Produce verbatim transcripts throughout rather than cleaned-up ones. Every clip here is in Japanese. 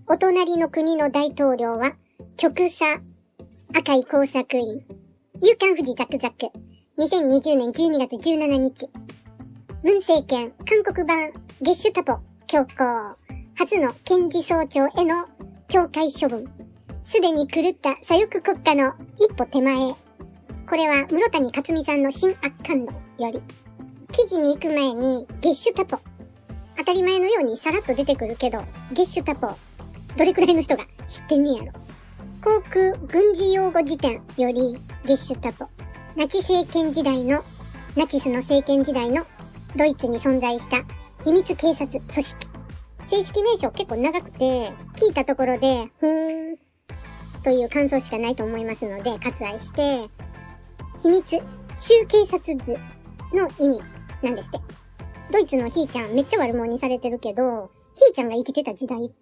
お隣の国の大統領は、極左、赤い工作員、夕刊富士ザクザク、にせんにじゅうねんじゅうにがつじゅうしちにち。文政権、韓国版、ゲッシュタポ、強行。初の検事総長への懲戒処分。すでに狂った左翼国家の一歩手前。これは室谷克美さんの新悪感度より。記事に行く前に、ゲッシュタポ。当たり前のようにさらっと出てくるけど、ゲッシュタポ。どれくらいの人が知ってんねやろ。航空軍事用語辞典より、ゲッシュタポ。ナチ政権時代の、ナチスの政権時代のドイツに存在した秘密警察組織。正式名称結構長くて、聞いたところで、ふーん、という感想しかないと思いますので、割愛して、秘密州警察部の意味なんですって。ドイツのひーちゃんめっちゃ悪者にされてるけど、ひーちゃんが生きてた時代って、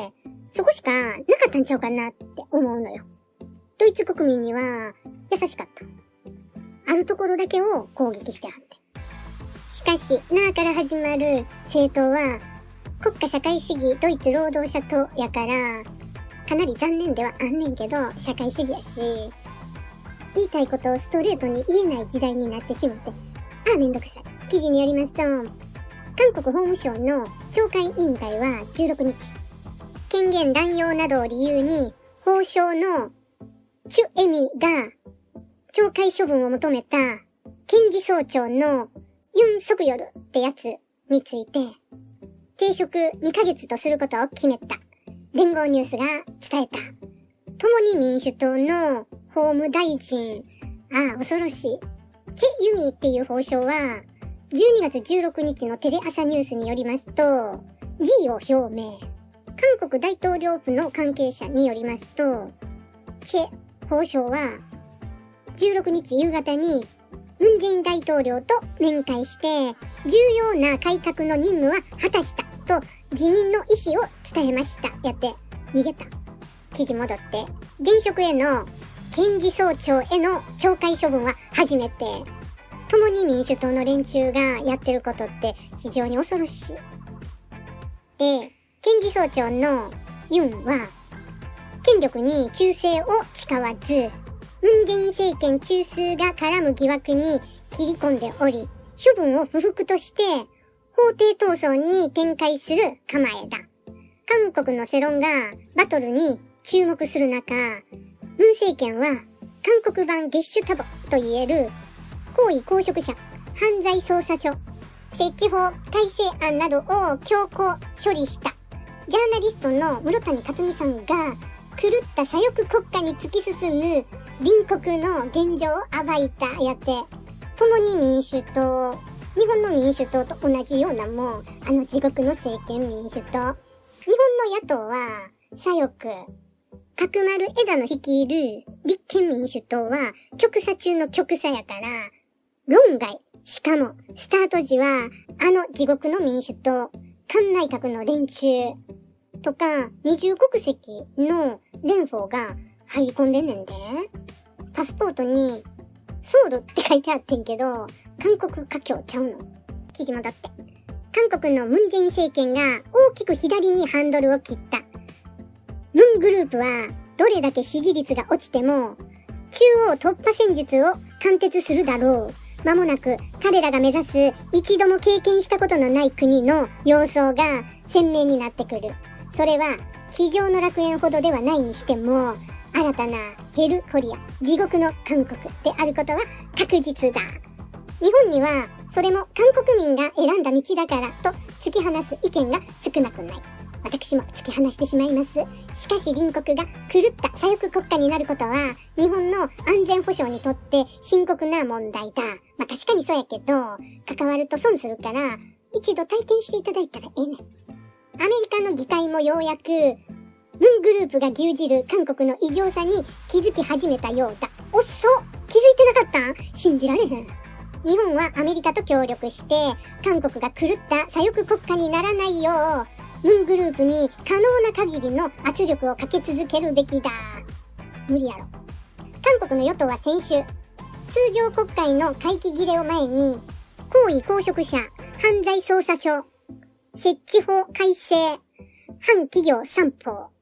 そこしかなかったんちゃうかなって思うのよ。ドイツ国民には優しかった。あるところだけを攻撃してはって。しかし、なーから始まる政党は、国家社会主義ドイツ労働者党やから、かなり残念ではあんねんけど、社会主義やし、言いたいことをストレートに言えない時代になってしまって、ああめんどくさい。記事によりますと、韓国法務省の懲戒委員会はじゅうろくにち、権限乱用などを理由に、法相のチュ・エミが懲戒処分を求めた検事総長のユン・ソクヨルってやつについて、停職にかげつとすることを決めた。連合ニュースが伝えた。共に民主党の法務大臣、ああ、恐ろしい。チェ・ユミっていう法相は、じゅうにがつじゅうろくにちのテレ朝ニュースによりますと、辞意を表明。韓国大統領府の関係者によりますと、チェ法相は、じゅうろくにち夕方に、ムン・ジェイン大統領と面会して、重要な改革の任務は果たしたと辞任の意思を伝えました。やって、逃げた。記事戻って、現職への検事総長への懲戒処分は初めて、共に民主党の連中がやってることって非常に恐ろしい。で、検事総長のユンは、権力に忠誠を誓わず、ムン・ジェイン政権中枢が絡む疑惑に切り込んでおり、処分を不服として、法廷闘争に展開する構えだ。韓国の世論がバトルに注目する中、ムン政権は韓国版ゲッシュタボと言える高位公職者犯罪捜査所設置法改正案などを強行処理した。ジャーナリストの室谷克美さんが狂った左翼国家に突き進む隣国の現状を暴いたやって、共に民主党、日本の民主党と同じようなもん、あの地獄の政権民主党。日本の野党は左翼。角丸枝野率いる立憲民主党は極左中の極左やから、論外。しかも、スタート時は、あの地獄の民主党、菅内閣の連中とか、二重国籍の連邦が入り込んでんねんで。パスポートに、ソウルって書いてあってんけど、韓国華僑ちゃうの。記事戻って。韓国のムン・ジェイン政権が大きく左にハンドルを切った。ムングループは、どれだけ支持率が落ちても、中央突破戦術を貫徹するだろう。間もなく彼らが目指す一度も経験したことのない国の様相が鮮明になってくる。それは地上の楽園ほどではないにしても新たなヘルコリア、地獄の韓国であることは確実だ。日本にはそれも韓国民が選んだ道だからと突き放す意見が少なくない。私も突き放してしまいます。しかし隣国が狂った左翼国家になることは日本の安全保障にとって深刻な問題だ。まあ確かにそうやけど、関わると損するから一度体験していただいたらええねん。アメリカの議会もようやくムングループが牛耳る韓国の異常さに気づき始めたようだ。おっそ気づいてなかったん？信じられへん。日本はアメリカと協力して韓国が狂った左翼国家にならないようムングループに可能な限りの圧力をかけ続けるべきだ。無理やろ。韓国の与党は先週、通常国会の会期切れを前に、高位公職者犯罪捜査所、設置法改正、反企業三法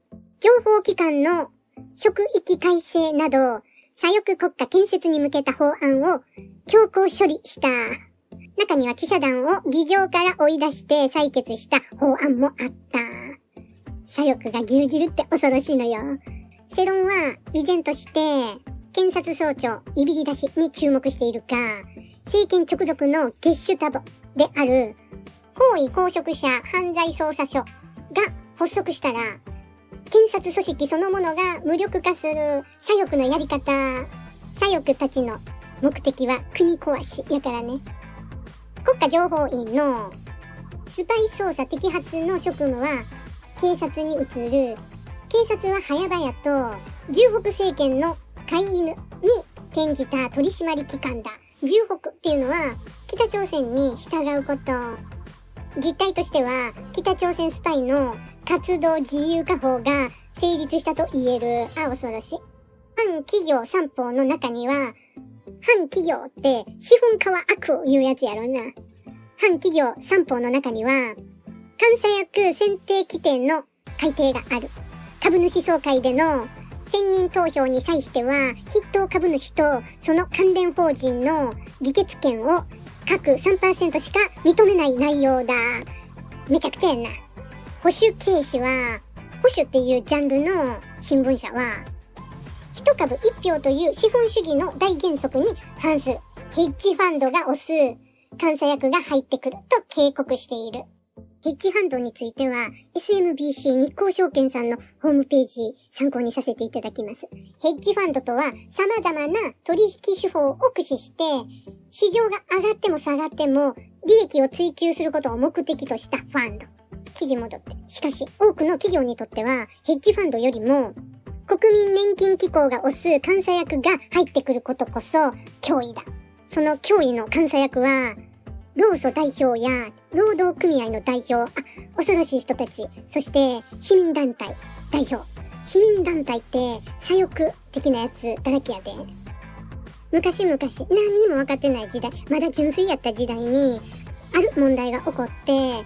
情報機関の職域改正など、左翼国家建設に向けた法案を強行処理した。中には記者団を議場から追い出して採決した法案もあった。左翼が牛耳るって恐ろしいのよ。世論は依然として検察総長いびり出しに注目しているか、政権直属のゲッシュタボである高位公職者犯罪捜査署が発足したら、検察組織そのものが無力化する左翼のやり方。左翼たちの目的は国壊しやからね。国家情報院のスパイ捜査摘発の職務は警察に移る。警察は早々と従北政権の飼い犬に転じた取締機関だ。従北っていうのは北朝鮮に従うこと。実態としては北朝鮮スパイの活動自由化法が成立したと言える。あ、恐ろしい。反企業三法の中には、反企業って資本家は悪を言うやつやろな。反企業三法の中には、監査役選定規定の改定がある。株主総会での選任投票に際しては、筆頭株主とその関連法人の議決権を各 さんパーセント しか認めない内容だ。めちゃくちゃやな。保守軽視は、保守っていうジャンルの新聞社は、一株一票という資本主義の大原則に反する。ヘッジファンドが推す監査役が入ってくると警告している。ヘッジファンドについては エスエムビーシー 日興証券さんのホームページ参考にさせていただきます。ヘッジファンドとは様々な取引手法を駆使して市場が上がっても下がっても利益を追求することを目的としたファンド。記事戻って。しかし多くの企業にとってはヘッジファンドよりも国民年金機構が推す監査役が入ってくることこそ脅威だ。その脅威の監査役は労組代表や労働組合の代表、あ、恐ろしい人たち、そして市民団体代表。市民団体って左翼的なやつだらけやで。昔々何にも分かってない時代、まだ純粋やった時代にある問題が起こって、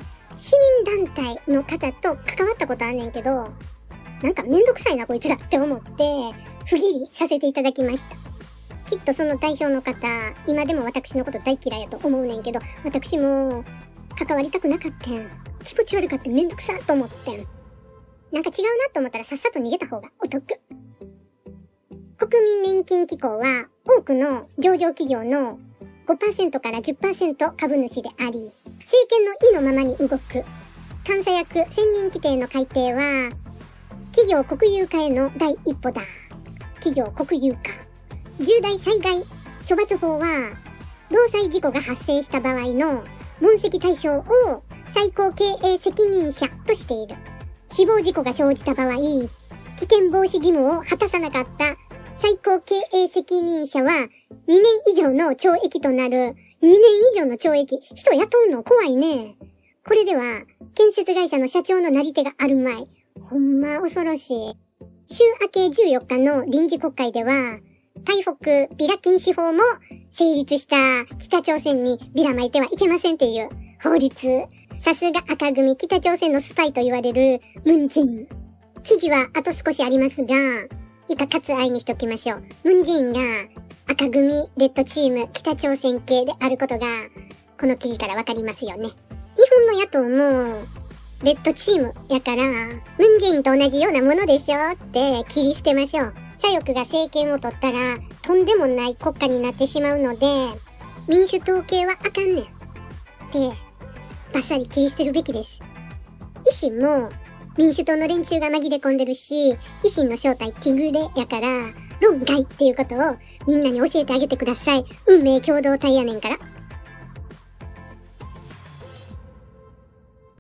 市民団体の方と関わったことあんねんけど、なんかめんどくさいなこいつらって思って不義理させていただきました。きっとその代表の方、今でも私のこと大嫌いやと思うねんけど、私も関わりたくなかったん。気持ち悪かってめんどくさと思ってん。なんか違うなと思ったらさっさと逃げた方がお得。国民年金機構は多くの上場企業の ごパーセント から じゅっパーセント 株主であり、政権の意のままに動く。監査役選任規定の改定は、企業国有化への第一歩だ。企業国有化。重大災害処罰法は、労災事故が発生した場合の問責対象を最高経営責任者としている。死亡事故が生じた場合、危険防止義務を果たさなかった最高経営責任者はにねん以上の懲役となる。にねん以上の懲役。人雇うの怖いね。これでは、建設会社の社長のなり手があるまい。ほんま恐ろしい。週明けじゅうよっかの臨時国会では、台北ビラ禁止法も成立した。北朝鮮にビラ撒いてはいけませんっていう法律。さすが赤組北朝鮮のスパイと言われるムンジン。記事はあと少しありますが、以下割愛にしときましょう。ムンジンが赤組レッドチーム北朝鮮系であることがこの記事からわかりますよね。日本の野党もレッドチームやからムンジンと同じようなものでしょって切り捨てましょう。左翼が政権を取ったらとんでもない国家になってしまうので民主党系はあかんねんってバッサリ切り捨てるべきです。維新も民主党の連中が紛れ込んでるし、維新の正体ティグレやから論外っていうことをみんなに教えてあげてください。運命共同体やねんから。